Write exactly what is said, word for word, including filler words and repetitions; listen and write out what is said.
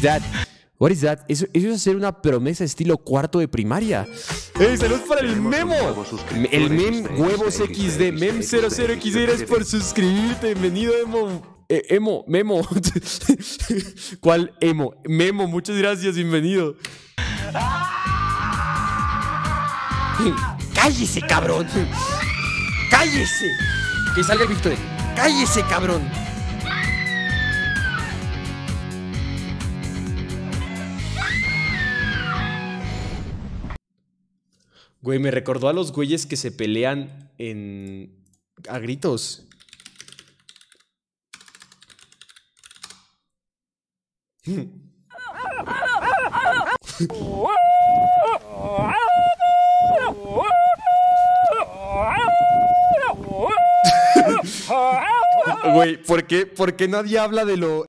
that? What is that? Eso, eso es hacer una promesa estilo cuarto de primaria. ¡Ey, saludos para el Memo! El Mem Huevos equis de Mem cero cero equis de, gracias por suscribirte. Bienvenido, Emo. Eh, emo, Memo. ¿Cuál Emo? Memo, muchas gracias, bienvenido. ¡Cállese, cabrón! ¡Cállese! Que salga el Victoria. ¡Cállese, cabrón! Güey, me recordó a los güeyes que se pelean en... a gritos. Güey, ¿por qué, ¿por qué nadie habla de lo